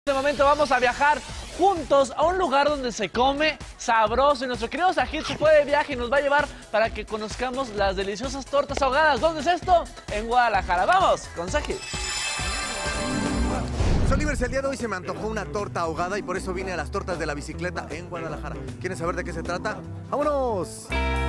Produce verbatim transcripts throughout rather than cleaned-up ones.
En este momento vamos a viajar juntos a un lugar donde se come sabroso y nuestro querido Sajid se fue de viaje y nos va a llevar para que conozcamos las deliciosas tortas ahogadas. ¿Dónde es esto? En Guadalajara. ¡Vamos con Sajid! Solivers, el día de hoy se me antojó una torta ahogada y por eso vine a las tortas de la bicicleta en Guadalajara. ¿Quieren saber de qué se trata? ¡Vámonos!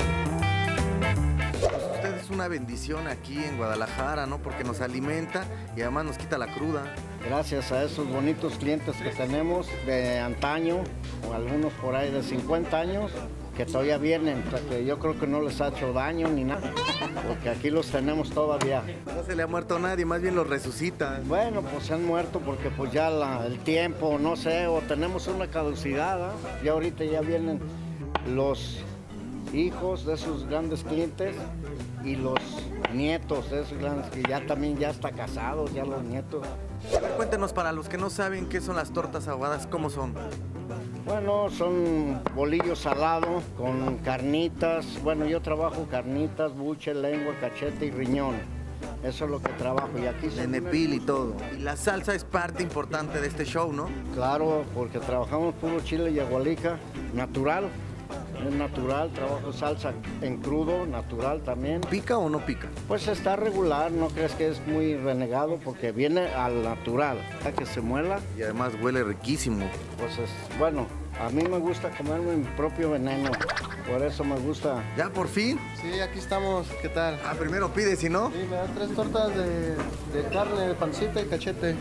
Pues usted es una bendición aquí en Guadalajara, ¿no? Porque nos alimenta y además nos quita la cruda. Gracias a esos bonitos clientes que tenemos de antaño, o algunos por ahí de cincuenta años, que todavía vienen, que yo creo que no les ha hecho daño ni nada, porque aquí los tenemos todavía. No se le ha muerto a nadie, más bien los resucitan. Bueno, pues se han muerto porque pues ya la, el tiempo, no sé, o tenemos una caducidad, ¿eh? Y ahorita ya vienen los hijos de esos grandes clientes y los nietos de esos grandes, que ya también ya está casados, ya los nietos. A ver, cuéntenos, para los que no saben qué son las tortas ahogadas, ¿cómo son? Bueno, son bolillos salados con carnitas. Bueno, yo trabajo carnitas, buche, lengua, cachete y riñón. Eso es lo que trabajo. Y aquí se Nenepil y todo. Y la salsa es parte importante de este show, ¿no? Claro, porque trabajamos puro chile y agualica, natural. Es natural, trabajo salsa en crudo, natural también. ¿Pica o no pica? Pues está regular, no crees que es muy renegado porque viene al natural, a que se muela. Y además huele riquísimo. Pues es, bueno, a mí me gusta comerme mi propio veneno, por eso me gusta. ¿Ya por fin? Sí, aquí estamos, ¿qué tal? Ah, primero pide, si no. Sí, me das tres tortas de, de carne, de pancita y cachete.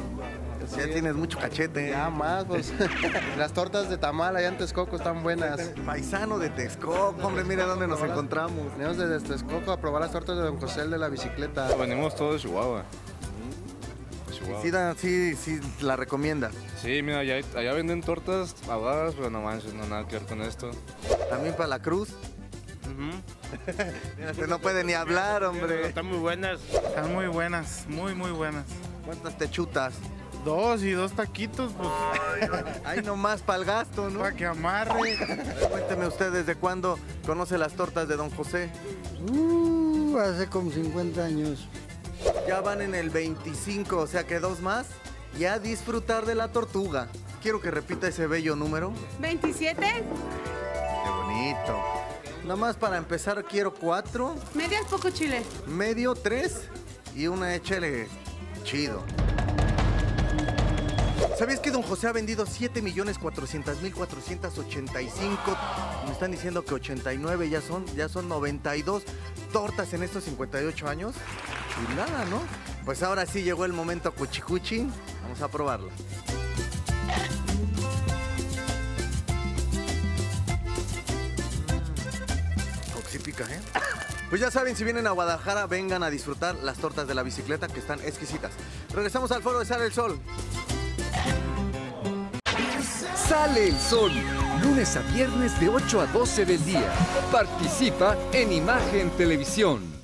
Ya sí. Tienes mucho cachete. Ya más, pues. Las tortas de tamal allá en Texcoco están buenas. Paisano de Texcoco, hombre, mira dónde nos encontramos. Venimos desde Texcoco a probar las tortas de Don José el de la bicicleta. Venimos todos de Chihuahua. Chihuahua. Sí, da, sí, sí, la recomienda. Sí, mira, allá, allá venden tortas ahogadas, pero no manches, no nada que ver con esto. También para la cruz. Uh-huh. Mira, usted no puede ni hablar, hombre. Están muy buenas. Están muy buenas, muy, muy buenas. ¿Cuántas te chutas? Dos y dos taquitos, pues. Ahí nomás para el gasto, ¿no? Para que amarre. Cuénteme usted, ¿desde cuándo conoce las tortas de Don José? Uh, hace como cincuenta años. Ya van en el veinticinco, o sea que dos más. Y a disfrutar de la tortuga. Quiero que repita ese bello número. veintisiete. Qué bonito. Nada más para empezar quiero cuatro. Medias poco chile. Medio, tres. Y una échele chido. ¿Sabías que Don José ha vendido siete millones cuatrocientos mil cuatrocientos ochenta y cinco? Me están diciendo que ochenta y nueve ya son, ya son noventa y dos tortas en estos cincuenta y ocho años. Y nada, ¿no? Pues ahora sí llegó el momento cuchicuchi. Vamos a probarla. Sí pica, ¿eh? Pues ya saben, si vienen a Guadalajara, vengan a disfrutar las tortas de la bicicleta, que están exquisitas. Regresamos al foro de Sale el Sol. Sale el Sol, lunes a viernes de ocho a doce del día. Participa en Imagen Televisión.